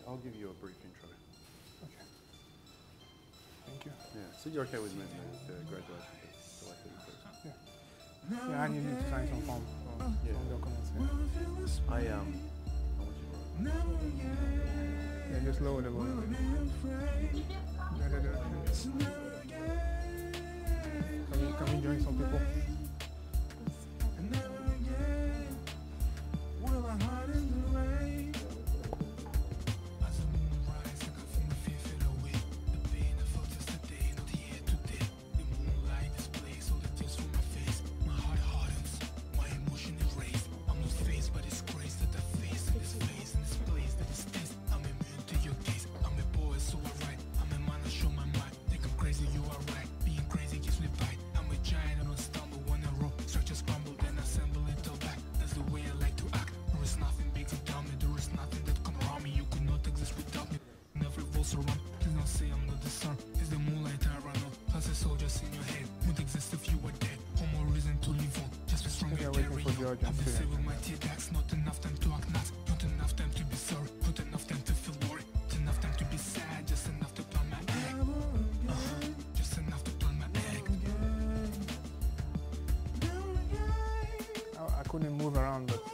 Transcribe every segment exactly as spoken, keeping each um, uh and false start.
I'll give you a brief intro. Okay. Thank you. Yeah, so you're okay with me, the graduation to July thirty-first? Yeah. Yeah, I need you to sign some form, or Yeah. some documents. Yeah. I, um, I want you to write. Yeah, just lower the volume. Da, da, da, da. Can we, can we join some people? I couldn't move around, but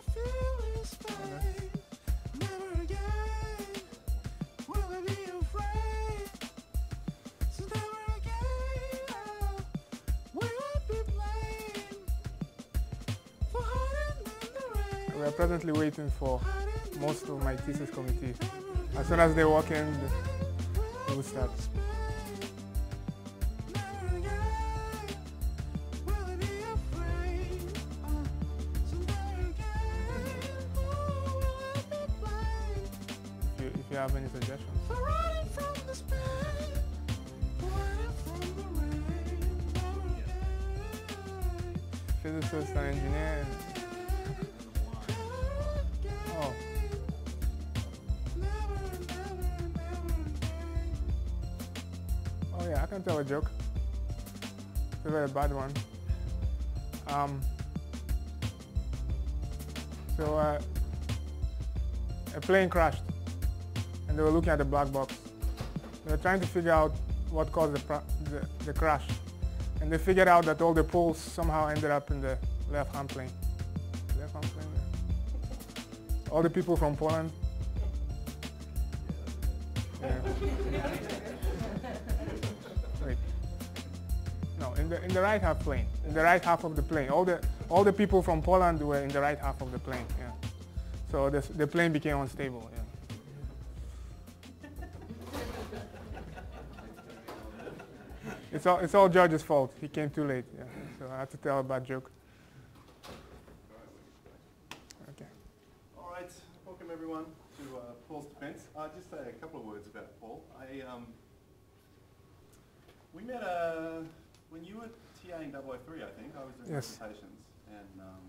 we are presently waiting for most of my thesis committee. As soon as they walk in, they will start. If you have any suggestions. Physicist and engineer. Oh. Oh yeah, I can tell a joke. It's a very bad one. Um, so uh, a plane crashed, and they were looking at the black box. They were trying to figure out what caused the, the, the crash. And they figured out that all the poles somehow ended up in the left-hand plane. Left-hand plane there. All the people from Poland. Yeah. Wait. No, in the in the right half plane. In the right half of the plane. All the all the people from Poland were in the right half of the plane. Yeah. So the the plane became unstable. Yeah. It's all, it's all George's fault. He came too late. Yeah. So I had to tell a bad joke. Okay. All right. Welcome everyone to uh, Paul's defense. I'll just say a couple of words about Paul. I um, we met uh, when you were TAing double oh three, I think. I was doing yes. presentations, and um,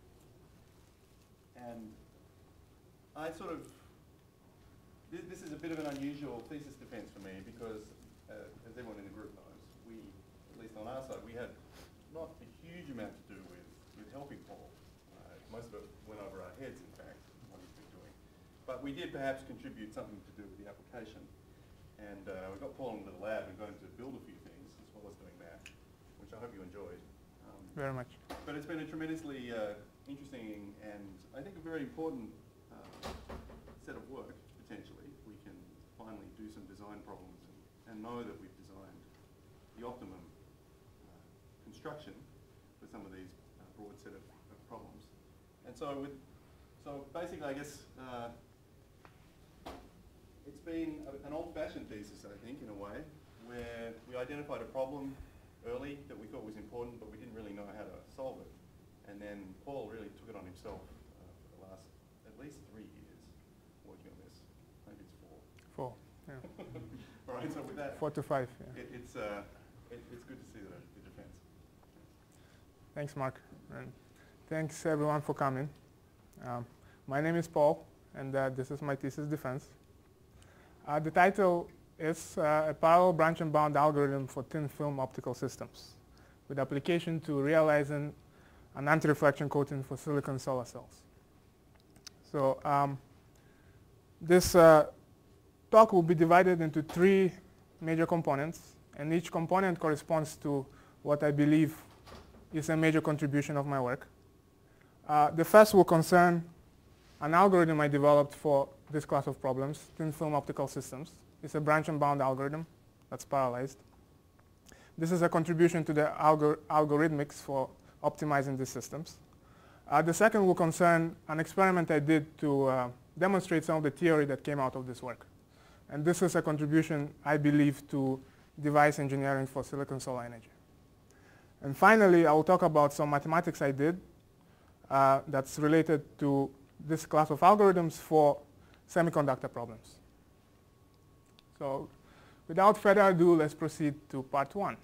and I sort of this, this is a bit of an unusual thesis defense for me because, uh, as everyone in the group knows, we, at least on our side, we had not a huge amount to do with, with helping Paul. Uh, most of it went over our heads, in fact, what he's been doing. But we did perhaps contribute something to do with the application. And uh, we got Paul into the lab and got him to build a few things, as well as doing that, which I hope you enjoyed. Um, Very much. But it's been a tremendously uh, interesting and I think a very important uh, set of work, potentially. We can finally do some design problems and, and know that we've designed the optimum uh, construction for some of these uh, broad set of, of problems. And so with, so basically I guess uh, it's been a, an old-fashioned thesis, I think, in a way, where we identified a problem early that we thought was important, but we didn't really know how to solve it. And then Paul really took it on himself uh, for the last at least three years working on this. Maybe it's four. Four, yeah. All right, so with that, Four to five, yeah. it, it's, uh, it, it's good to see the, the defense. Thanks, Mark. And thanks, everyone, for coming. Um, my name is Paul, and uh, this is my thesis defense. Uh, the title is uh, a parallel branch and bound algorithm for thin film optical systems with application to realizing an anti-reflection coating for silicon solar cells. So um, this uh, talk will be divided into three major components, and each component corresponds to what I believe is a major contribution of my work. Uh, the first will concern an algorithm I developed for this class of problems, thin film optical systems. It's a branch and bound algorithm that's parallelized. This is a contribution to the algor algorithmics for optimizing these systems. Uh, the second will concern an experiment I did to uh, demonstrate some of the theory that came out of this work. And this is a contribution, I believe, to device engineering for silicon solar energy. And finally, I will talk about some mathematics I did uh, that's related to this class of algorithms for semiconductor problems. So without further ado, let's proceed to part one.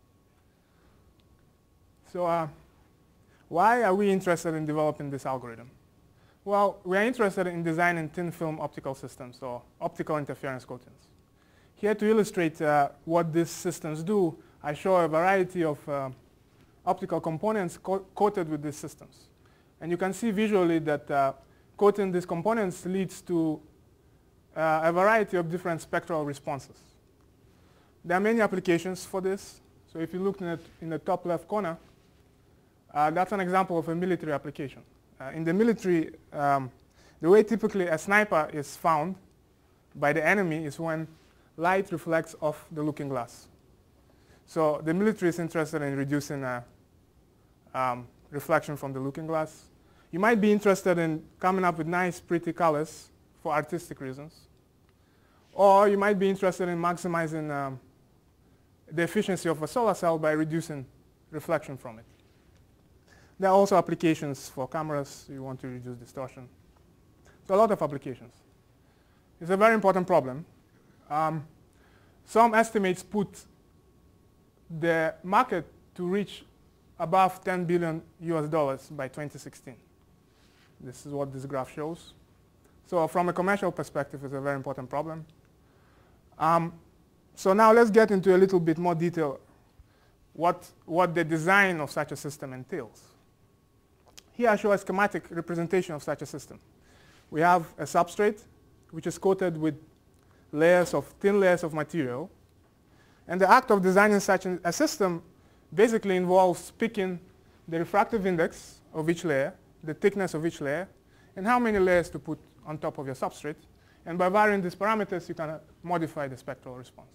So uh, why are we interested in developing this algorithm? Well, we are interested in designing thin film optical systems, or optical interference coatings. Here to illustrate uh, what these systems do, I show a variety of uh, optical components co coated with these systems. And you can see visually that uh, coating these components leads to uh, a variety of different spectral responses. There are many applications for this. So if you look at in the top left corner, uh, that's an example of a military application. Uh, in the military, um, the way typically a sniper is found by the enemy is when light reflects off the looking glass. So the military is interested in reducing uh, um, reflection from the looking glass. You might be interested in coming up with nice, pretty colors for artistic reasons. Or you might be interested in maximizing um, the efficiency of a solar cell by reducing reflection from it. There are also applications for cameras. You want to reduce distortion. So a lot of applications. It's a very important problem. Um, some estimates put the market to reach above ten billion U S dollars by twenty sixteen. This is what this graph shows. So from a commercial perspective, it's a very important problem. Um, so now let's get into a little bit more detail what, what the design of such a system entails. Here I show a schematic representation of such a system. We have a substrate, which is coated with layers of thin layers of material. And the act of designing such an, a system basically involves picking the refractive index of each layer, the thickness of each layer, and how many layers to put on top of your substrate. And by varying these parameters, you can uh, modify the spectral response.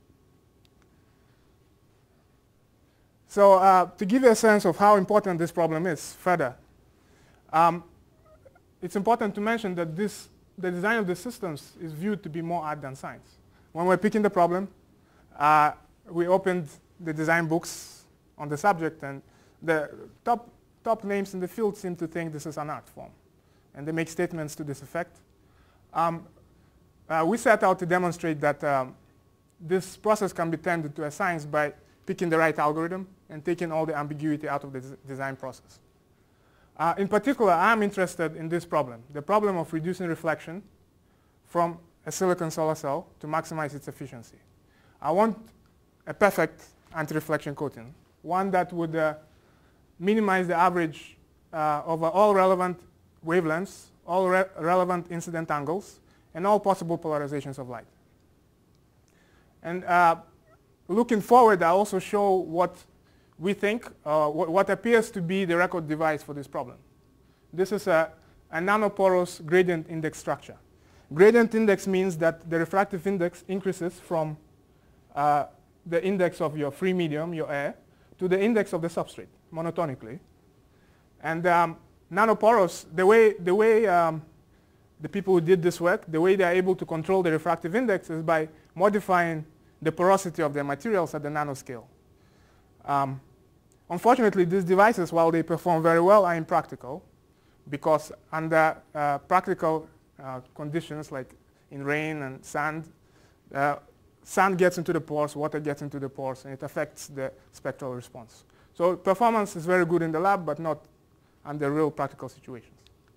So uh, to give you a sense of how important this problem is further, um, it's important to mention that this, the design of the systems is viewed to be more art than science. When we're picking the problem, uh, we opened the design books on the subject, and the top, top names in the field seem to think this is an art form. And they make statements to this effect. Um, uh, we set out to demonstrate that um, this process can be turned into a science by picking the right algorithm and taking all the ambiguity out of the des design process. Uh, in particular, I'm interested in this problem, the problem of reducing reflection from a silicon solar cell to maximize its efficiency. I want a perfect anti-reflection coating, one that would uh, minimize the average uh, over all relevant wavelengths, all re relevant incident angles, and all possible polarizations of light. And uh, looking forward, I also show what we think, uh, what, what appears to be the record device for this problem. This is a, a nanoporous gradient index structure. Gradient index means that the refractive index increases from uh, the index of your free medium, your air, to the index of the substrate, monotonically. And um, nanoporous, the way, the way um, the people who did this work, the way they are able to control the refractive index is by modifying the porosity of their materials at the nanoscale. Um, unfortunately, these devices, while they perform very well, are impractical, because under uh, practical uh, conditions, like in rain and sand, uh, sand gets into the pores, water gets into the pores, and it affects the spectral response. So performance is very good in the lab, but not under real practical situations.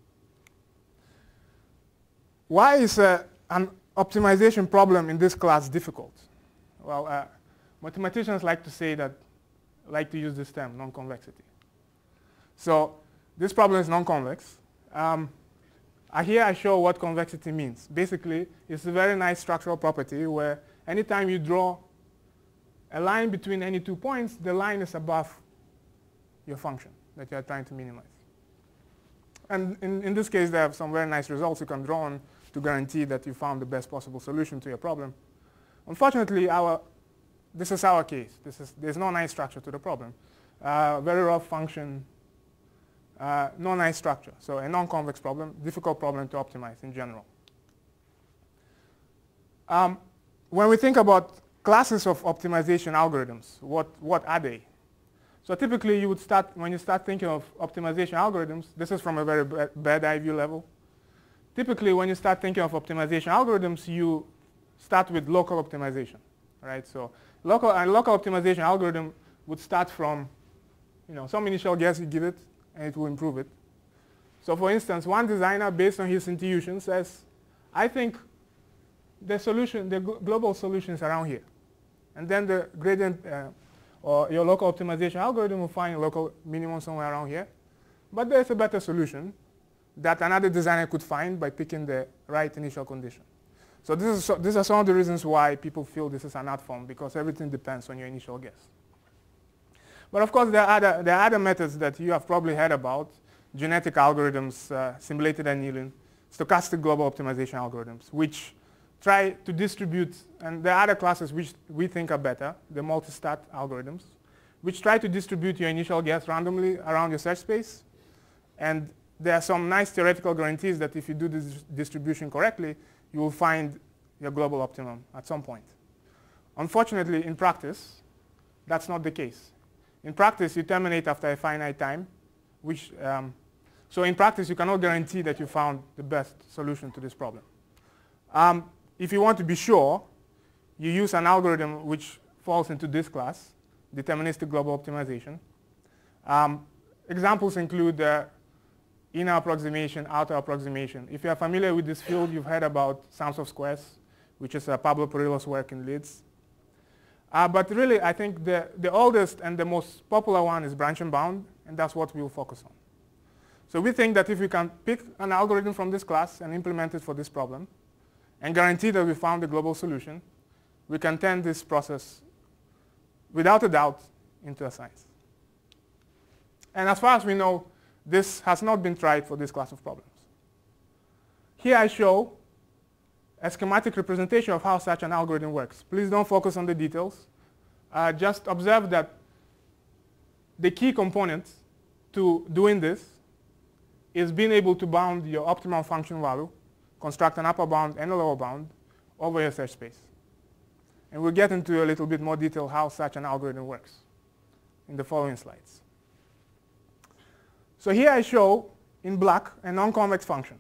Why is uh, an optimization problem in this class difficult? Well, uh, mathematicians like to say that, like to use this term, non-convexity. So this problem is non-convex. Um, Uh, here I show what convexity means. Basically, it's a very nice structural property where anytime you draw a line between any two points, the line is above your function that you are trying to minimize. And in, in this case, they have some very nice results you can draw on to guarantee that you found the best possible solution to your problem. Unfortunately, our, this is our case. This is, there's no nice structure to the problem. Uh, very rough function, uh, no nice structure. So a non-convex problem, difficult problem to optimize in general. Um, when we think about classes of optimization algorithms, what, what are they? So typically you would start, when you start thinking of optimization algorithms, this is from a very bad eye view level. Typically when you start thinking of optimization algorithms, you start with local optimization, right? So local, a local optimization algorithm would start from, you know, some initial guess you give it, and it will improve it. So for instance, one designer, based on his intuition, says, I think the solution, the global solution is around here. And then the gradient, uh, or your local optimization algorithm will find a local minimum somewhere around here. But there's a better solution that another designer could find by picking the right initial condition. So this is so, these are some of the reasons why people feel this is an art form, because everything depends on your initial guess. But of course, there are other, there are other methods that you have probably heard about: genetic algorithms, uh, simulated annealing, stochastic global optimization algorithms, which try to distribute, and there are other classes which we think are better, the multistat algorithms, which try to distribute your initial guess randomly around your search space. And there are some nice theoretical guarantees that if you do this distribution correctly, you will find your global optimum at some point. Unfortunately, in practice, that's not the case. In practice, you terminate after a finite time, which, um, so in practice, you cannot guarantee that you found the best solution to this problem. Um, if you want to be sure, you use an algorithm which falls into this class, deterministic global optimization. Um, examples include uh, inner approximation, outer approximation. If you are familiar with this field, you've heard about sums of squares, which is uh, Pablo Perillo's work in Leeds. Uh, but really, I think the, the oldest and the most popular one is branch and bound, and that's what we'll focus on. So we think that if we can pick an algorithm from this class and implement it for this problem, and guarantee that we found the global solution, we can turn this process, without a doubt, into a science. And as far as we know, this has not been tried for this class of problems. Here I show a schematic representation of how such an algorithm works. Please don't focus on the details. Uh, just observe that the key component to doing this is being able to bound your optimal function value, construct an upper bound and a lower bound over your search space. And we'll get into a little bit more detail how such an algorithm works in the following slides. So here I show in black a non-convex function,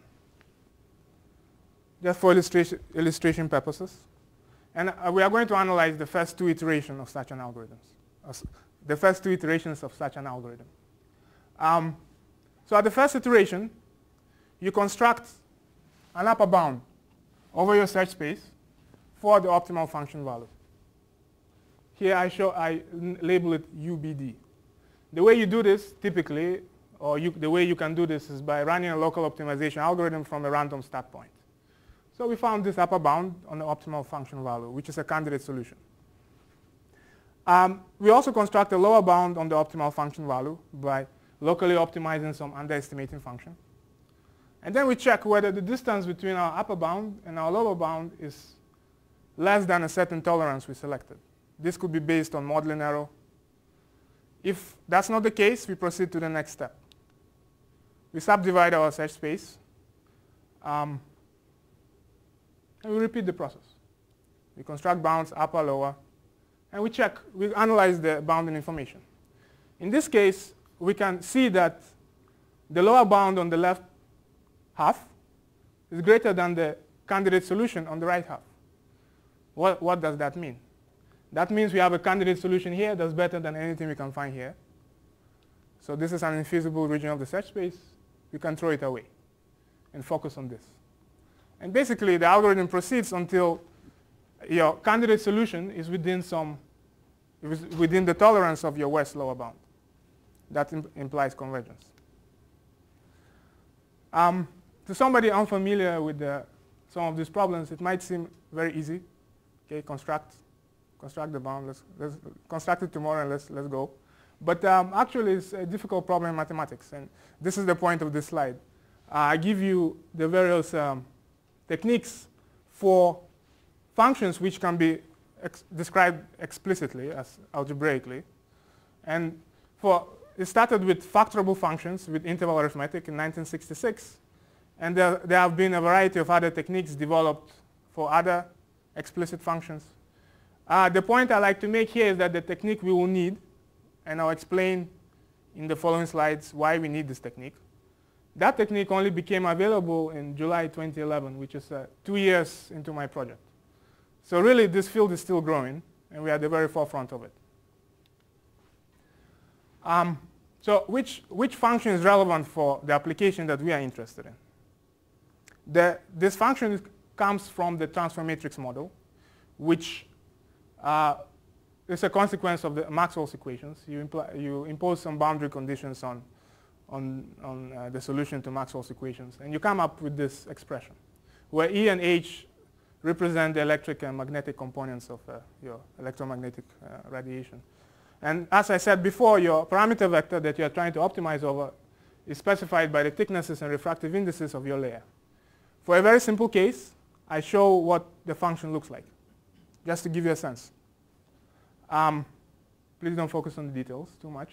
just for illustration, illustration purposes. And uh, we are going to analyze the first two iterations of such an algorithm, uh, the first two iterations of such an algorithm. Um, so at the first iteration, you construct an upper bound over your search space for the optimal function value. Here I show, I label it U B D. The way you do this typically, or you, the way you can do this, is by running a local optimization algorithm from a random start point. So we found this upper bound on the optimal function value, which is a candidate solution. Um, we also construct a lower bound on the optimal function value by locally optimizing some underestimating function. And then we check whether the distance between our upper bound and our lower bound is less than a certain tolerance we selected. This could be based on modeling error. If that's not the case, we proceed to the next step. We subdivide our search space, um, and we repeat the process. We construct bounds, upper, lower, and we check, we analyze the bounding information. In this case, we can see that the lower bound on the left half is greater than the candidate solution on the right half. What, what does that mean? That means we have a candidate solution here that's better than anything we can find here. So this is an infeasible region of the search space. You can throw it away and focus on this. And basically, the algorithm proceeds until your candidate solution is within some, within the tolerance of your worst lower bound. That imp implies convergence. Um, to somebody unfamiliar with the, some of these problems, it might seem very easy. Okay, construct, construct the bound. Let's, let's construct it tomorrow and let's let's go. But um, actually, it's a difficult problem in mathematics, and this is the point of this slide. Uh, I give you the various um, techniques for functions which can be ex described explicitly as algebraically, and for it started with factorable functions with interval arithmetic in nineteen sixty-six, and there, there have been a variety of other techniques developed for other explicit functions. Uh, the point I like to make here is that the technique we will need, and I'll explain in the following slides why we need this technique. That technique only became available in July twenty eleven, which is uh, two years into my project. So really, this field is still growing, and we are at the very forefront of it. Um, so which, which function is relevant for the application that we are interested in? The, this function is, comes from the transfer matrix model, which uh, is a consequence of the Maxwell's equations. You, imply, you impose some boundary conditions on, on, on uh, the solution to Maxwell's equations, and you come up with this expression, where E and H represent the electric and magnetic components of uh, your electromagnetic uh, radiation. And as I said before, your parameter vector that you are trying to optimize over is specified by the thicknesses and refractive indices of your layer. For a very simple case, I show what the function looks like, just to give you a sense. Um, please don't focus on the details too much.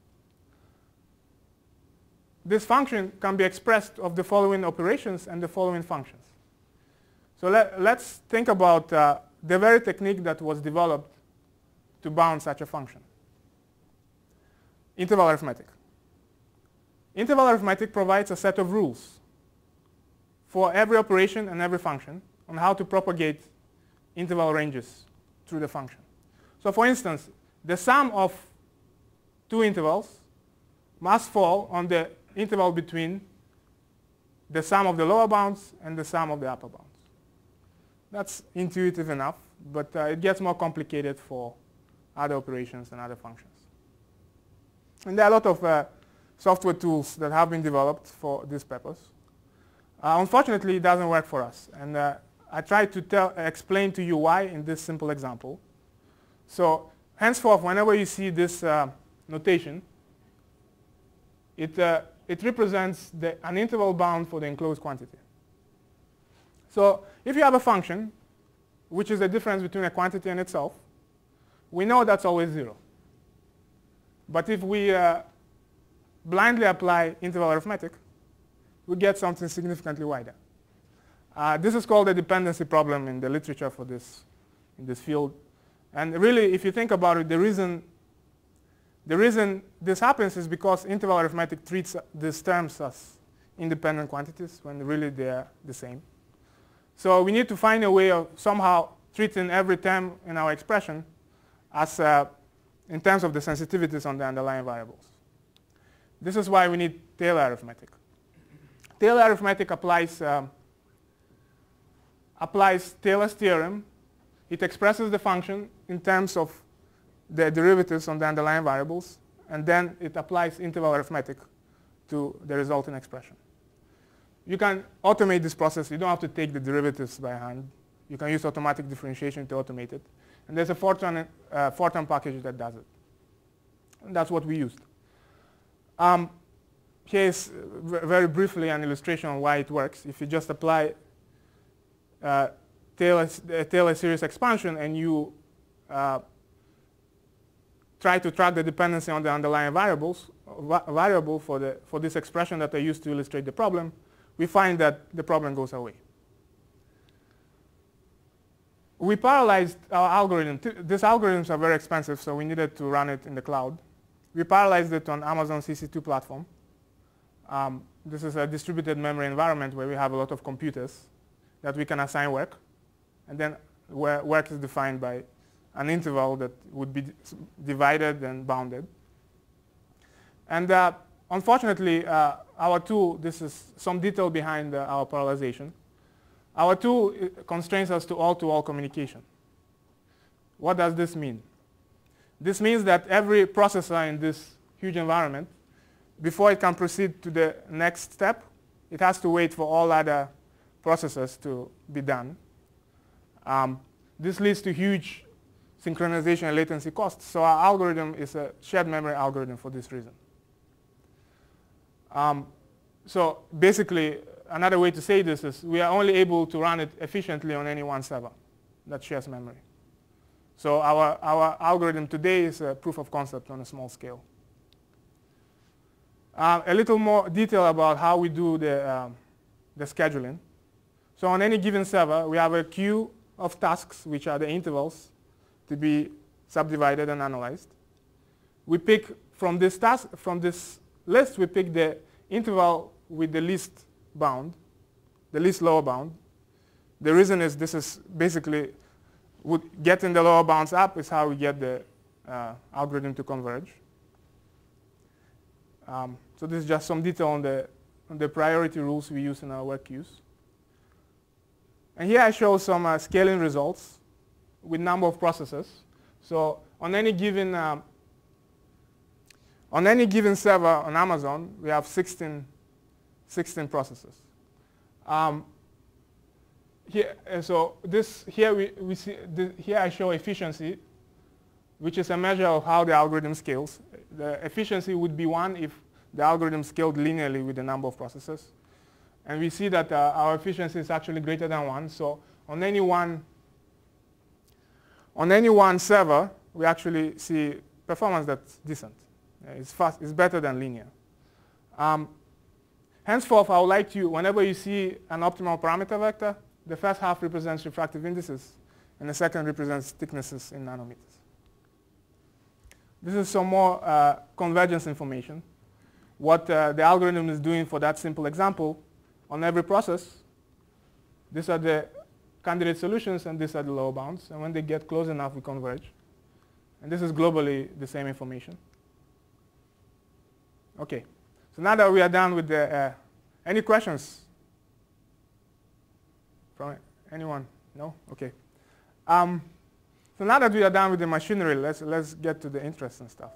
This function can be expressed of the following operations and the following functions. So let, let's think about uh, the very technique that was developed to bound such a function. Interval arithmetic. Interval arithmetic provides a set of rules for every operation and every function on how to propagate interval ranges through the function. So for instance, the sum of two intervals must fall on the interval between the sum of the lower bounds and the sum of the upper bounds. That's intuitive enough, but uh, it gets more complicated for other operations and other functions. And there are a lot of uh, software tools that have been developed for this purpose. Uh, unfortunately, it doesn't work for us. And uh, I try to tell, explain to you why in this simple example. So henceforth, whenever you see this uh, notation, it, uh, it represents the, an interval bound for the enclosed quantity. So if you have a function, which is the difference between a quantity and itself, we know that's always zero. But if we uh, blindly apply interval arithmetic, we get something significantly wider. Uh, this is called a dependency problem in the literature for this, in this field. And really, if you think about it, the reason, the reason this happens is because interval arithmetic treats these terms as independent quantities when really they are the same. So we need to find a way of somehow treating every term in our expression as uh, in terms of the sensitivities on the underlying variables. This is why we need Taylor arithmetic. Taylor arithmetic applies, um, applies Taylor's theorem. It expresses the function in terms of the derivatives on the underlying variables, and then it applies interval arithmetic to the resulting expression. You can automate this process. You don't have to take the derivatives by hand. You can use automatic differentiation to automate it. And there's a Fortran, uh, Fortran package that does it. And that's what we used. Um, here is uh, very briefly an illustration on why it works. If you just apply uh, Taylor, uh, Taylor series expansion and you uh, try to track the dependency on the underlying variables, va variable for, the, for this expression that I used to illustrate the problem, we find that the problem goes away. We parallelized our algorithm. These algorithms are very expensive, so we needed to run it in the cloud. We parallelized it on Amazon C C two platform. Um, this is a distributed memory environment where we have a lot of computers that we can assign work. And then where work is defined by an interval that would be divided and bounded. And uh, unfortunately, uh, our tool, this is some detail behind uh, our parallelization. Our tool constrains us to all-to-all communication. What does this mean? This means that every processor in this huge environment, before it can proceed to the next step, it has to wait for all other processes to be done. Um, this leads to huge synchronization and latency costs. So our algorithm is a shared memory algorithm for this reason. Um, so basically, another way to say this is we are only able to run it efficiently on any one server that shares memory. So our, our algorithm today is a proof of concept on a small scale. Uh, a little more detail about how we do the, um, the scheduling. So on any given server, we have a queue of tasks, which are the intervals to be subdivided and analyzed. We pick from this task, from this list, we pick the interval with the least bound, the least lower bound. The reason is this is basically would getting the lower bounds up is how we get the uh, algorithm to converge. Um, so this is just some detail on the, on the priority rules we use in our work queues. And here I show some uh, scaling results with number of processes. So on any given um, on any given server on Amazon, we have sixteen, sixteen processes. Um, here, uh, so this here we, we see the, here I show efficiency, which is a measure of how the algorithm scales. The efficiency would be one if the algorithm scaled linearly with the number of processes. And we see that uh, our efficiency is actually greater than one. So on any one, on any one server, we actually see performance that's decent. Uh, it's fast. It's better than linear. Um, henceforth, I would like you, whenever you see an optimal parameter vector, the first half represents refractive indices, and the second represents thicknesses in nanometers. This is some more uh, convergence information. What uh, the algorithm is doing for that simple example, on every process, these are the candidate solutions and these are the lower bounds. And when they get close enough, we converge. And this is globally the same information. OK. So now that we are done with the, uh, any questions? From anyone? No? OK. Um, so now that we are done with the machinery, let's, let's get to the interesting stuff.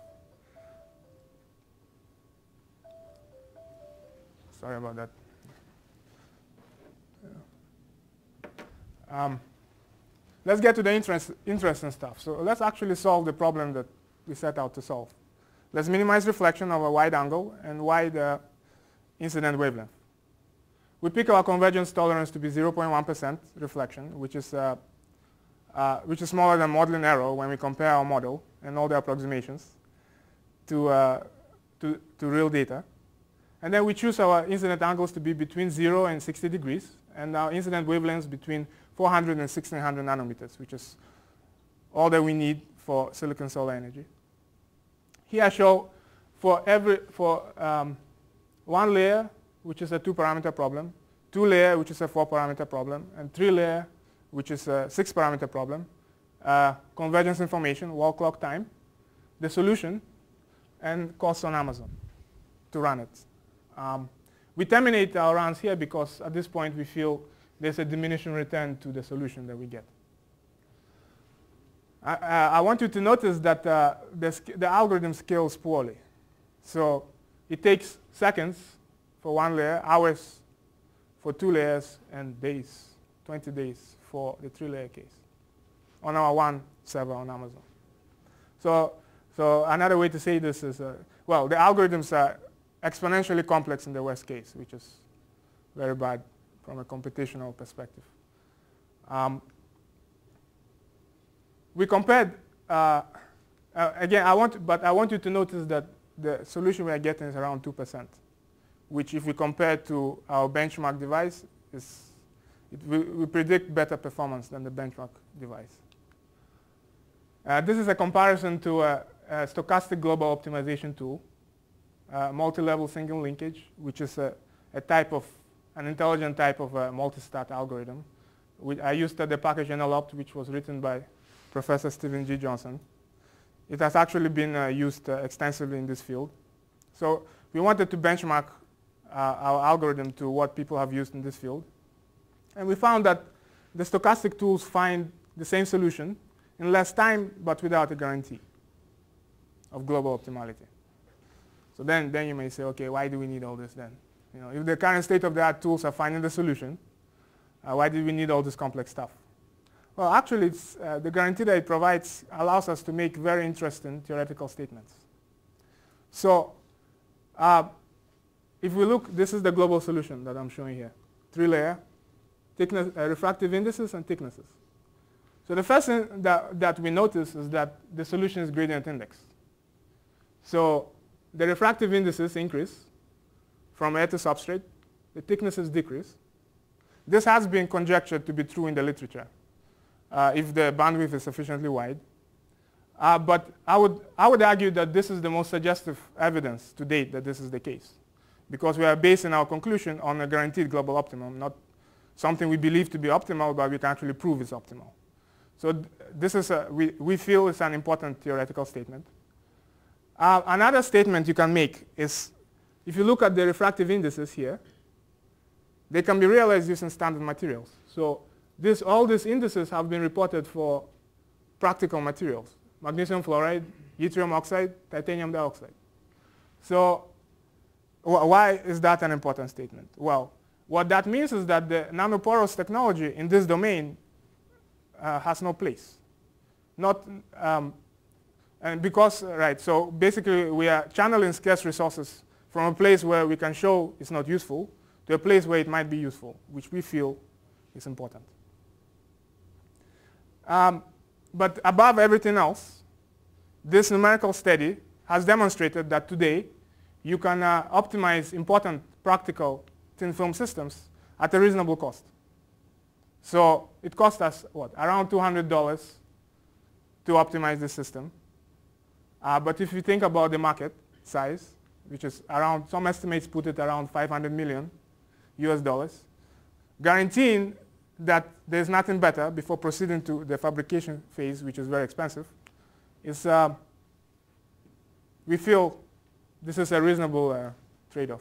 Sorry about that. Um, let's get to the interest, interesting stuff. So let's actually solve the problem that we set out to solve. Let's minimize reflection over a wide angle and wide uh, incident wavelength. We pick our convergence tolerance to be zero point one percent reflection, which is, uh, uh, which is smaller than modeling error when we compare our model and all the approximations to, uh, to, to real data. And then we choose our incident angles to be between zero and sixty degrees, and our incident wavelengths between four hundred and sixteen hundred nanometers, which is all that we need for silicon solar energy. Here I show for every for um, one layer, which is a two-parameter problem, two layer, which is a four-parameter problem, and three layer, which is a six-parameter problem, uh, convergence information, wall clock time, the solution, and costs on Amazon to run it. Um, we terminate our runs here because at this point we feel there's a diminishing return to the solution that we get. I, uh, I want you to notice that uh, the, the algorithm scales poorly. So it takes seconds for one layer, hours for two layers, and days, twenty days for the three-layer case on our one server on Amazon. So, so another way to say this is, uh, well, the algorithms are exponentially complex in the worst case, which is very bad from a computational perspective. Um, we compared, uh, uh, again, I want, but I want you to notice that the solution we are getting is around two percent, which if we compare to our benchmark device, is, it, we, we predict better performance than the benchmark device. Uh, this is a comparison to a, a stochastic global optimization tool, uh, multi-level single linkage, which is a, a type of, an intelligent type of a multi-stat algorithm. We, I used uh, the package N L opt, which was written by Professor Stephen G. Johnson. It has actually been uh, used uh, extensively in this field. So we wanted to benchmark uh, our algorithm to what people have used in this field. And we found that the stochastic tools find the same solution in less time, but without a guarantee of global optimality. So then, then you may say, OK, why do we need all this then? You know, if the current state-of-the-art tools are finding the solution, uh, why did we need all this complex stuff? Well, actually, it's, uh, the guarantee that it provides allows us to make very interesting theoretical statements. So uh, if we look, this is the global solution that I'm showing here. Three-layer, thickness, uh, refractive indices, and thicknesses. So the first thing that, that we notice is that the solution is gradient index. So the refractive indices increase from air to substrate. The thicknesses decrease. This has been conjectured to be true in the literature uh, if the bandwidth is sufficiently wide. Uh, but I would, I would argue that this is the most suggestive evidence to date that this is the case, because we are basing our conclusion on a guaranteed global optimum, not something we believe to be optimal, but we can actually prove is optimal. So th this is a, we, we feel is an important theoretical statement. Uh, another statement you can make is, if you look at the refractive indices here, they can be realized using standard materials. So this, all these indices have been reported for practical materials: magnesium fluoride, yttrium oxide, titanium dioxide. So wh why is that an important statement? Well, what that means is that the nanoporous technology in this domain uh, has no place. Not, um, and because, right, so basically we are channeling scarce resources from a place where we can show it's not useful to a place where it might be useful, which we feel is important. Um, but above everything else, this numerical study has demonstrated that today you can uh, optimize important practical thin film systems at a reasonable cost. So it cost us, what, around two hundred dollars to optimize this system. Uh, but if you think about the market size, which is around, some estimates put it around five hundred million U S dollars, guaranteeing that there's nothing better before proceeding to the fabrication phase, which is very expensive, is uh, we feel this is a reasonable uh, trade-off.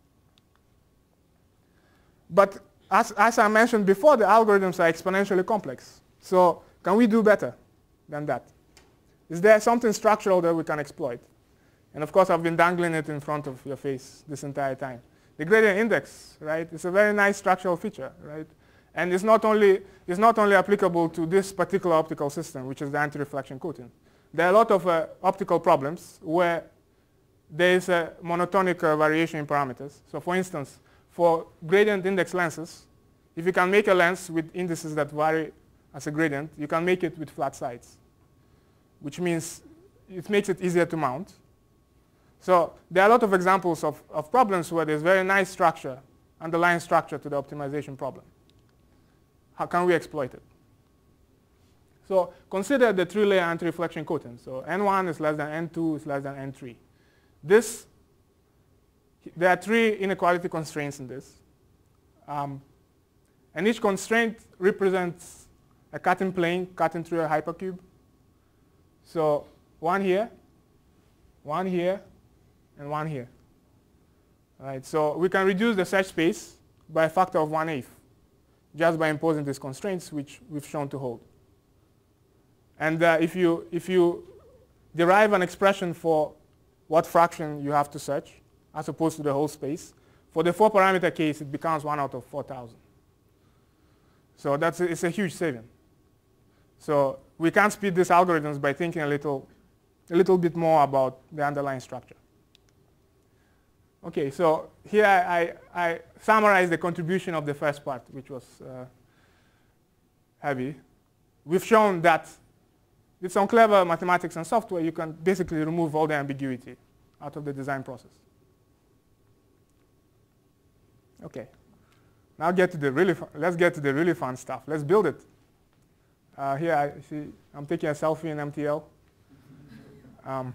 But as, as I mentioned before, the algorithms are exponentially complex. So can we do better than that? Is there something structural that we can exploit? And of course, I've been dangling it in front of your face this entire time. The gradient index, right, is a very nice structural feature, right? And it's not only, it's not only applicable to this particular optical system, which is the anti-reflection coating. There are a lot of uh, optical problems where there is a monotonic uh, variation in parameters. So for instance, for gradient index lenses, if you can make a lens with indices that vary as a gradient, you can make it with flat sides, which means it makes it easier to mount. So there are a lot of examples of, of problems where there's very nice structure, underlying structure to the optimization problem. How can we exploit it? So consider the three-layer anti-reflection coating. So N one is less than N two is less than N three. This, there are three inequality constraints in this. Um, and each constraint represents a cutting plane cutting through a hypercube. So one here, one here, and one here. All right, so we can reduce the search space by a factor of one-eighth just by imposing these constraints, which we've shown to hold. And uh, if, you, if you derive an expression for what fraction you have to search, as opposed to the whole space, for the four-parameter case, it becomes one out of four thousand. So that's a, it's a huge saving. So we can speed these algorithms by thinking a little, a little bit more about the underlying structure. Okay, so here I, I summarize the contribution of the first part, which was uh, heavy. We've shown that with some clever mathematics and software, you can basically remove all the ambiguity out of the design process. Okay, now get to the really fun, let's get to the really fun stuff. Let's build it. Uh, here I see I'm taking a selfie in M T L. Um,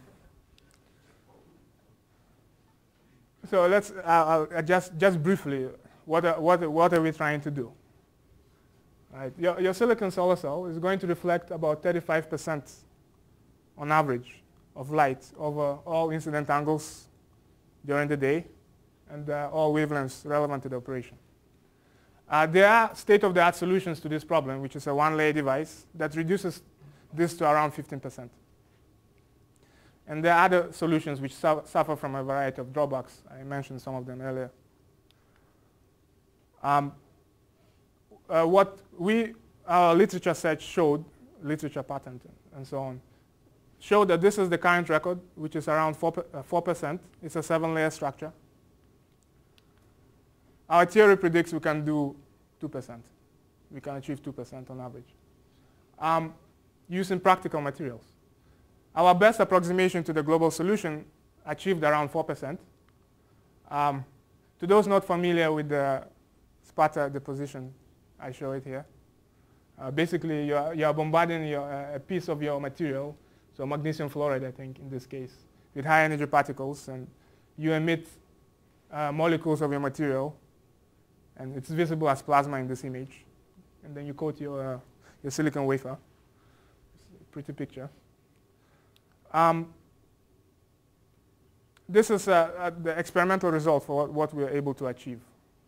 so let's uh, I'll just just briefly, what are, what what are we trying to do? Right. Your, your silicon solar cell is going to reflect about thirty-five percent on average of light over all incident angles during the day and uh, all wavelengths relevant to the operation. Uh, there are state-of-the-art solutions to this problem, which is a one-layer device that reduces this to around fifteen percent. And there are other solutions which su suffer from a variety of drawbacks. I mentioned some of them earlier. Um, uh, what we, our literature set showed, literature patent and so on, showed that this is the current record, which is around four percent. It's a seven-layer structure. Our theory predicts we can do two percent. We can achieve two percent on average, um, using practical materials. Our best approximation to the global solution achieved around four percent. Um, to those not familiar with the sputter deposition, I show it here. Uh, basically, you are, you are bombarding your, uh, a piece of your material, so magnesium fluoride, I think, in this case, with high energy particles, and you emit uh, molecules of your material, and it's visible as plasma in this image. And then you coat your, uh, your silicon wafer. It's a pretty picture. Um, this is uh, uh, the experimental result for what, what we are able to achieve.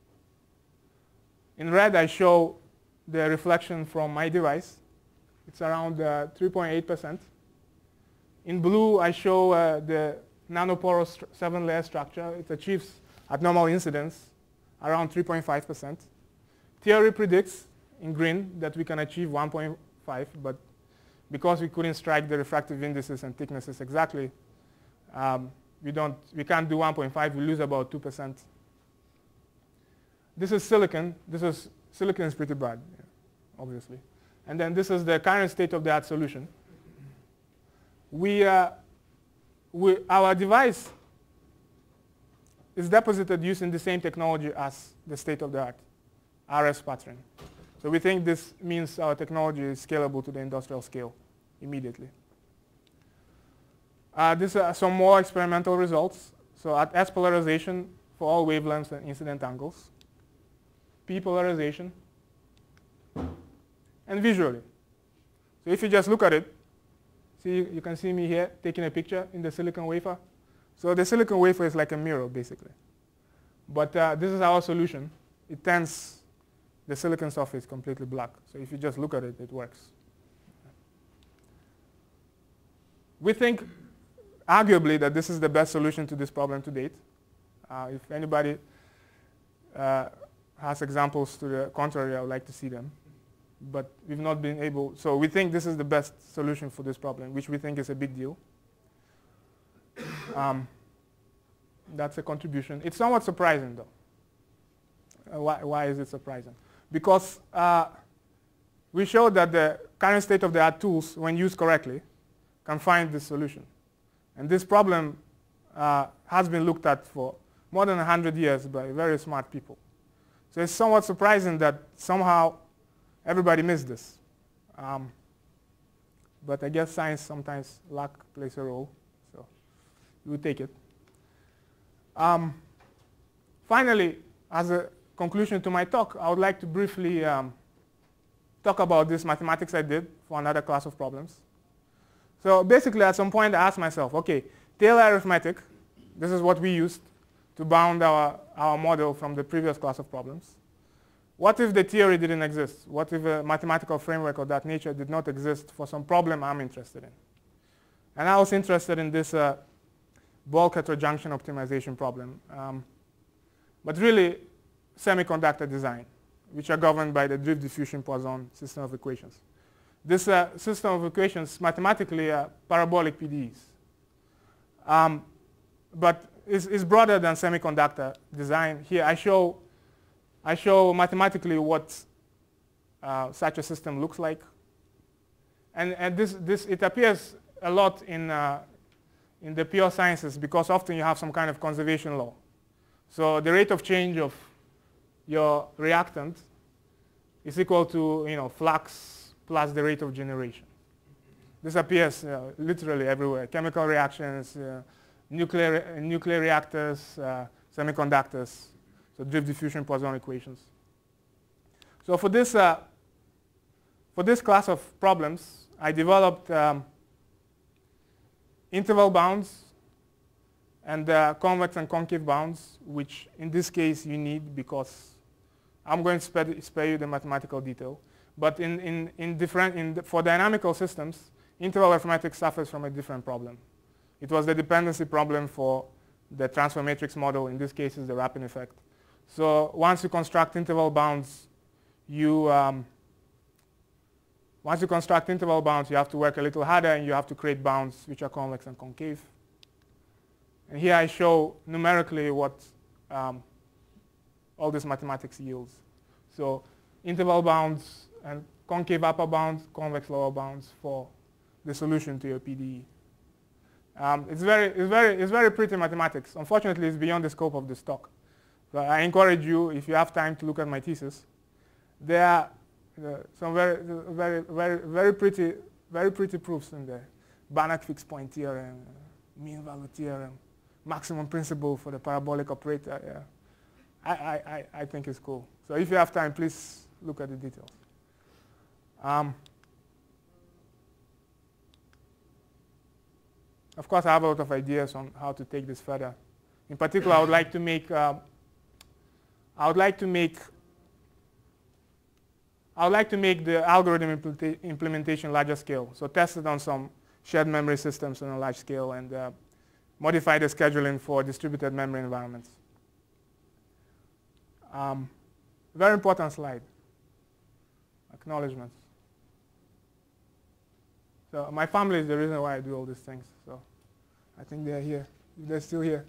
In red, I show the reflection from my device. It's around uh, three point eight percent. In blue, I show uh, the nanoporous seven-layer structure. It achieves, at normal incidence, around three point five percent. Theory predicts, in green, that we can achieve one point five, but because we couldn't strike the refractive indices and thicknesses exactly, um, we, don't, we can't do one point five. We lose about two percent. This is silicon. This is, silicon is pretty bad, yeah, obviously. And then this is the current state-of-the-art solution. We, uh, we, our device is deposited using the same technology as the state-of-the-art, R S sputtering. So we think this means our technology is scalable to the industrial scale immediately. Uh, these are some more experimental results. So at S polarization for all wavelengths and incident angles, P polarization, and visually. So if you just look at it, see, you can see me here taking a picture in the silicon wafer. So the silicon wafer is like a mirror, basically. But uh, this is our solution. It turns the silicon surface completely black. So if you just look at it, it works. We think, arguably, that this is the best solution to this problem to date. Uh, if anybody uh, has examples to the contrary, I would like to see them. But we've not been able, so we think this is the best solution for this problem, which we think is a big deal. Um, that's a contribution. It's somewhat surprising, though. Uh, why, why is it surprising? Because uh, we showed that the current state-of-the-art tools, when used correctly, can find this solution. And this problem uh, has been looked at for more than one hundred years by very smart people. So it's somewhat surprising that somehow everybody missed this. Um, but I guess science sometimes luck plays a role, so we will take it. Um, finally, as a conclusion to my talk, I would like to briefly um, talk about this mathematics I did for another class of problems. So basically, at some point, I asked myself, okay, Taylor arithmetic, this is what we used to bound our, our model from the previous class of problems. What if the theory didn't exist? What if a mathematical framework of that nature did not exist for some problem I'm interested in? And I was interested in this uh, bulk heterojunction optimization problem, um, but really semiconductor design, which are governed by the drift diffusion Poisson system of equations. This uh, system of equations mathematically are parabolic P D Es, um, but is, is broader than semiconductor design. Here I show, I show mathematically what uh, such a system looks like, and, and this, this it appears a lot in uh, in the pure sciences because often you have some kind of conservation law. So the rate of change of your reactant is equal to you know flux plus the rate of generation. This appears uh, literally everywhere. Chemical reactions, uh, nuclear, uh, nuclear reactors, uh, semiconductors, so drift diffusion Poisson equations. So for this, uh, for this class of problems, I developed um, interval bounds and uh, convex and concave bounds, which in this case you need because I'm going to spare, spare you the mathematical detail. But in, in, in different, in the, for dynamical systems, interval arithmetic suffers from a different problem. It was the dependency problem for the transfer matrix model. In this case, is the wrapping effect. So once you construct interval bounds, you um, once you construct interval bounds, you have to work a little harder, and you have to create bounds which are convex and concave. And here I show numerically what um, all this mathematics yields. So interval bounds and concave upper bounds, convex lower bounds for the solution to your P D E. Um, it's very, it's very, it's very pretty mathematics. Unfortunately, it's beyond the scope of this talk. So I encourage you, if you have time, to look at my thesis. There are uh, some very, very, very, very pretty, very pretty proofs in there. Banach fixed point theorem, mean value theorem, maximum principle for the parabolic operator. Yeah. I, I, I think it's cool. So if you have time, please look at the details. Um, of course, I have a lot of ideas on how to take this further. In particular, I would like to make, uh, I would like to make, I would like to make the algorithm implementa implementation larger scale. So test it on some shared memory systems on a large scale, and uh, modify the scheduling for distributed memory environments. Um, very important slide. Acknowledgements. So my family is the reason why I do all these things. So I think they're here. They're still here.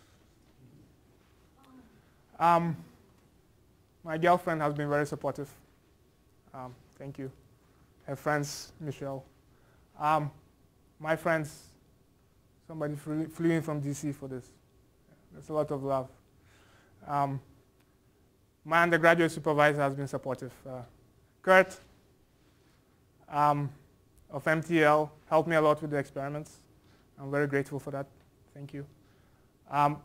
Um, my girlfriend has been very supportive. Um, thank you. Her friends, Michelle. Um, my friends, somebody flew, flew in from D C for this. There's a lot of love. Um, my undergraduate supervisor has been supportive. Uh, Kurt um, of M T L helped me a lot with the experiments. I'm very grateful for that. Thank you. Um,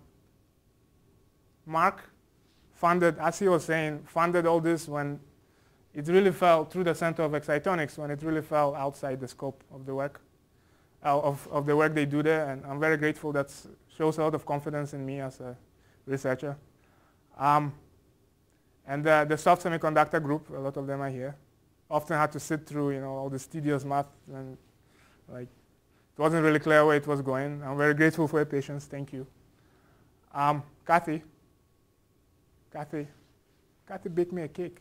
Mark funded, as he was saying, funded all this when it really fell through the center of excitonics, when it really fell outside the scope of the work, uh, of, of the work they do there. And I'm very grateful. That shows a lot of confidence in me as a researcher. Um, and uh, the soft semiconductor group, a lot of them are here, often had to sit through, you know, all this tedious math, and like it wasn't really clear where it was going. I'm very grateful for your patience. Thank you. Um, Kathy, Kathy, Kathy baked me a cake.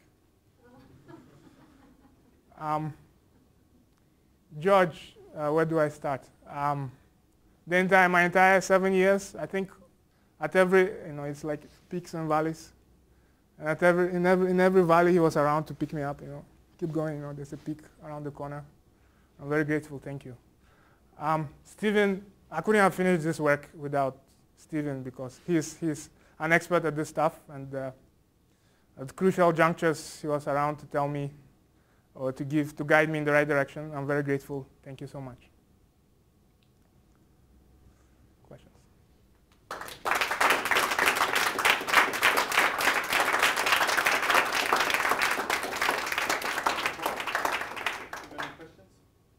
Um, George, uh, where do I start? Um, the entire, my entire seven years, I think, at every, you know, it's like peaks and valleys. And at every, in every, in every valley, he was around to pick me up. You know, keep going. You know, there's a peak around the corner. I'm very grateful. Thank you. Um, Stephen, I couldn't have finished this work without Stephen, because he's he's an expert at this stuff, and uh, at crucial junctures, he was around to tell me, or to give, to guide me in the right direction. I'm very grateful. Thank you so much. Questions? Any questions?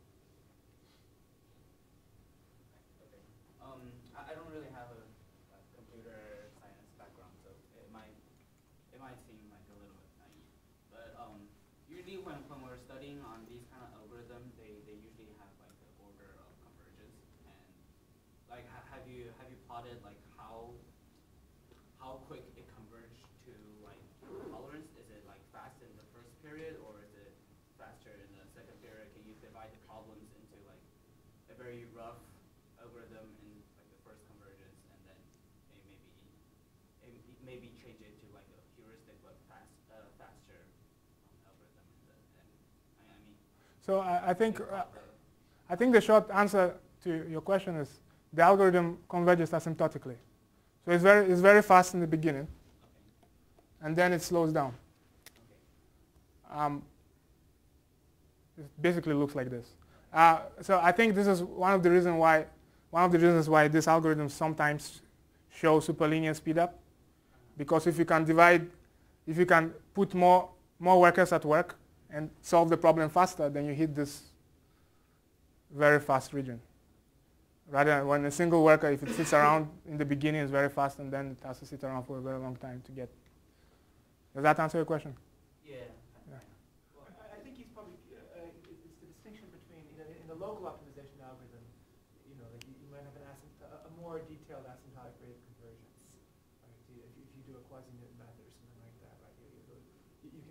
Okay. Um, I, I don't really have a, a computer science background, so it might it might seem like a little bit naive. But um, usually when, when we're studying on these kind of algorithms, they, they usually have like the order of convergence. And like, ha have you have you plotted like how how quick it converged to like tolerance? Is it like fast in the first period, or is it faster in the second period? Can you divide the problems into like a very rough algorithm in like the first convergence, and then maybe maybe change it to like a heuristic but fast uh, faster um, algorithm in the end? I, I mean. So I, I think uh, I think the short answer to your question is the algorithm converges asymptotically. So it's very it's very fast in the beginning, Okay. and then it slows down. Okay. Um, it basically looks like this. Uh, so I think this is one of the reasons why one of the reasons why this algorithm sometimes show superlinear speed up, because if you can divide, if you can put more more workers at work and solve the problem faster, then you hit this very fast region. Rather, when a single worker, if it sits around in the beginning, is very fast, and then it has to sit around for a very long time to get. Does that answer your question? Yeah. Yeah. Well, I, I think he's probably, uh, it's the distinction between, you know, in the local optimization algorithm, you know, like you, you might have an asympto a, a more detailed asymptotic rate of convergence. Right? If you, if you do a quasi-Newton method or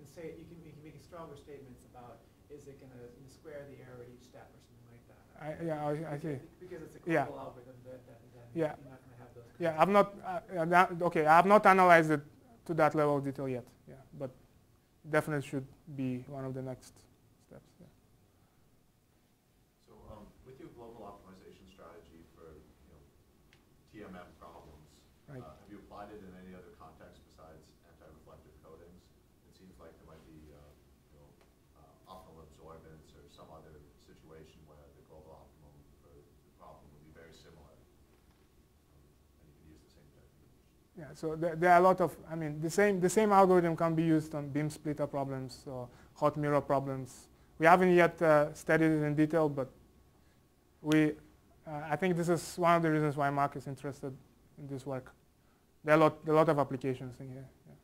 say, you can, you can make stronger statements about, is it going to you know, square the error at each step or something like that. I, yeah, I, I see. Because it's a Yeah. global algorithm, that, that, then Yeah. you're not going to have those. Yeah, I've not, uh, uh, that, okay, I have not analyzed it to that level of detail yet, yeah, but definitely should be one of the next steps. Yeah. So um, with your global optimization strategy for you know, T M M problems, Right. uh, have you applied it in any other context besides anti-reflective coatings? It seems like there might be uh, you know, uh, optimal absorbance or some other situation where the global optimum for the problem would be very similar, um, and you can use the same technique. Yeah, so there, there are a lot of, I mean, the same, the same algorithm can be used on beam splitter problems or hot mirror problems. We haven't yet uh, studied it in detail, but we, uh, I think this is one of the reasons why Mark is interested in this work. There are a lot, a lot of applications in here. Yeah.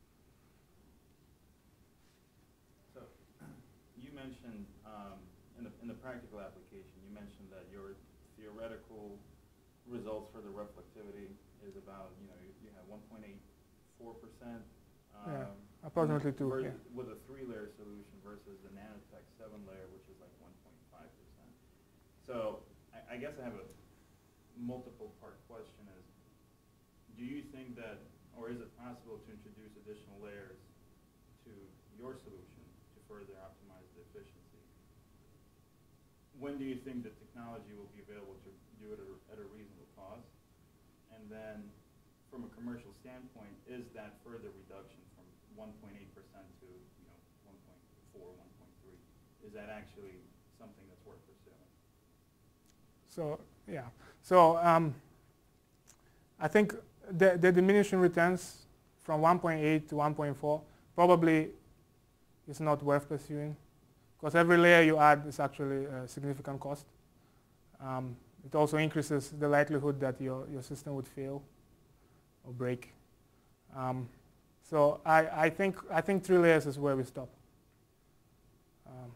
So you mentioned um, in, the, in the practical application, you mentioned that your theoretical results for the reflectivity is about, you know, you, you have one point eight four percent um, Yeah, approximately two. Yeah. with a three-layer solution versus the nanotech seven-layer, which is like one point five percent. So I, I guess I have a multiple-part question: is do you think that, or is it possible to introduce additional layers to your solution to further optimize the efficiency? When do you think the technology will be available to do it at a reasonable cost? And then, from a commercial standpoint, is that further reduction from one point eight percent to you know one point four, one point three, is that actually something that's worth pursuing? So yeah, so um, I think the, the diminishing returns from one point eight to one point four probably is not worth pursuing, because every layer you add is actually a significant cost. Um, it also increases the likelihood that your, your system would fail or break. Um, so I, I think I think three layers is where we stop. Um,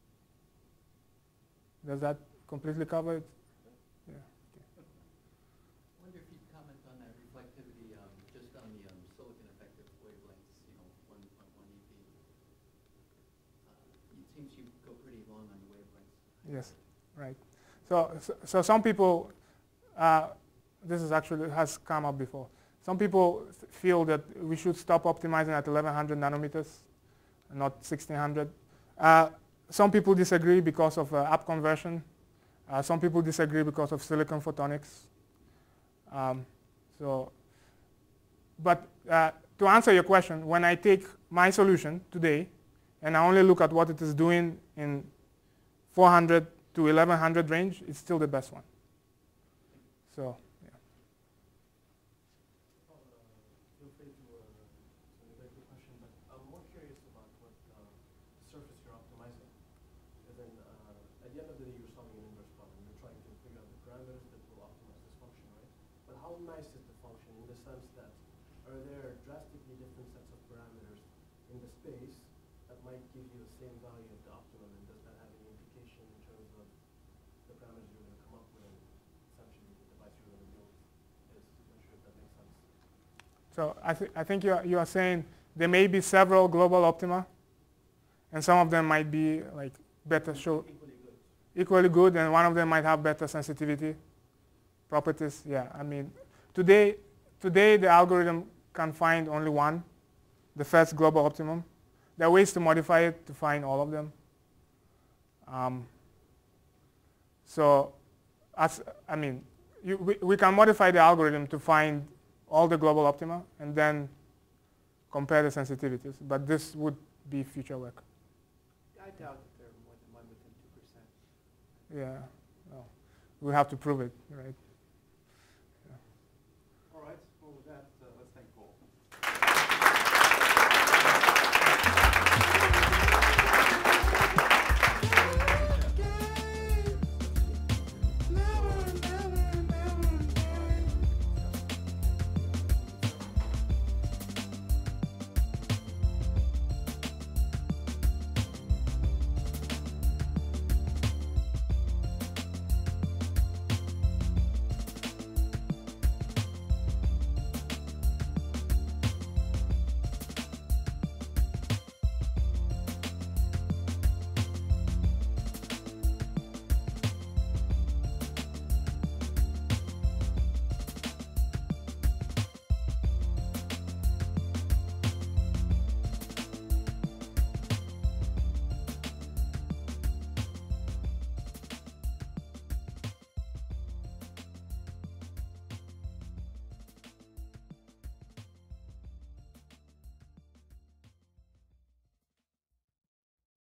does that completely cover it? Yeah. Okay. I wonder if you'd comment on that reflectivity, um, just on the um, silicon effective wavelengths, you know, one point one E P. Uh, it seems you go pretty long on the wavelengths. Yes, right. So, so, so some people, uh, this is actually has come up before. Some people feel that we should stop optimizing at eleven hundred nanometers, not sixteen hundred. Uh, some people disagree because of uh, up conversion. Uh, some people disagree because of silicon photonics. Um, so, but uh, to answer your question, when I take my solution today and I only look at what it is doing in four hundred to eleven hundred range, it's still the best one. So, yeah. Uh, feel free to uh, negate the question, but I'm more curious about what uh, surface you're optimizing. And then uh, at the end of the day, you're solving an inverse problem. You're trying to figure out the parameters that will optimize this function, right? But how nice is the function in the sense that are there drastically different sets of parameters in the space that might give you the same value at the optimum, and does that have any implication in terms of the parameters you're going to come up with and essentially the device you're going to build is? I'm not sure if that makes sense. So I, th I think you are, you are saying there may be several global optima, and some of them might be like better show Equally good. equally good, and one of them might have better sensitivity properties. Yeah, I mean, today today the algorithm can find only one, the first global optimum. There are ways to modify it to find all of them. Um, so, as I mean, you, we, we can modify the algorithm to find all the global optima and then compare the sensitivities. But this would be future work. I doubt that they're more than one within two percent. Yeah, well, we have to prove it, right?